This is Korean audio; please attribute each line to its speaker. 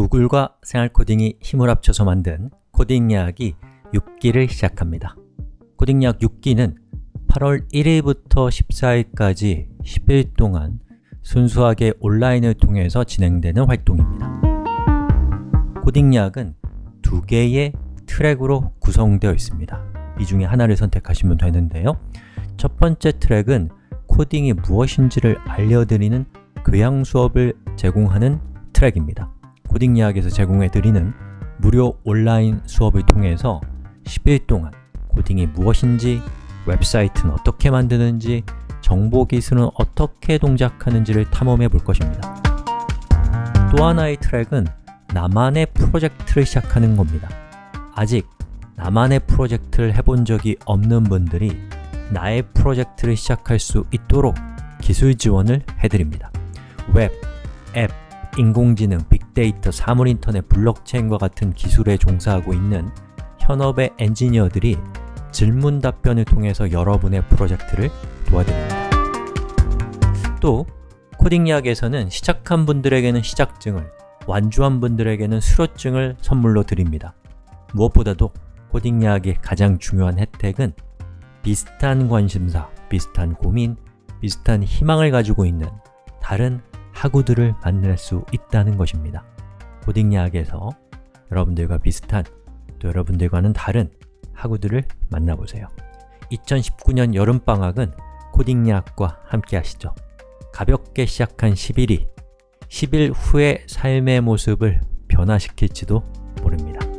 Speaker 1: 구글과 생활코딩이 힘을 합쳐서 만든 코딩 이야기 6기를 시작합니다. 코딩 이야기 6기는 8월 1일부터 14일까지 10일 동안 순수하게 온라인을 통해서 진행되는 활동입니다. 코딩 이야기는 두 개의 트랙으로 구성되어 있습니다. 이 중에 하나를 선택하시면 되는데요. 첫 번째 트랙은 코딩이 무엇인지를 알려드리는 교양 수업을 제공하는 트랙입니다. 코딩 이야기에서 제공해드리는 무료 온라인 수업을 통해서 10일 동안 코딩이 무엇인지, 웹사이트는 어떻게 만드는지, 정보 기술은 어떻게 동작하는지를 탐험해 볼 것입니다. 또 하나의 트랙은 나만의 프로젝트를 시작하는 겁니다. 아직 나만의 프로젝트를 해본 적이 없는 분들이 나의 프로젝트를 시작할 수 있도록 기술 지원을 해드립니다. 웹, 앱, 인공지능, 빅데이터, 사물인터넷, 블록체인과 같은 기술에 종사하고 있는 현업의 엔지니어들이 질문 답변을 통해서 여러분의 프로젝트를 도와드립니다. 또 코딩 이야기에서는 시작한 분들에게는 시작증을, 완주한 분들에게는 수료증을 선물로 드립니다. 무엇보다도 코딩 이야기의 가장 중요한 혜택은 비슷한 관심사, 비슷한 고민, 비슷한 희망을 가지고 있는 다른 학우들을 만날 수 있다는 것입니다. 코딩 이야기에서 여러분들과 비슷한, 또 여러분들과는 다른 학우들을 만나보세요. 2019년 여름방학은 코딩 이야기과 함께 하시죠. 가볍게 시작한 10일이 10일 후의 삶의 모습을 변화시킬지도 모릅니다.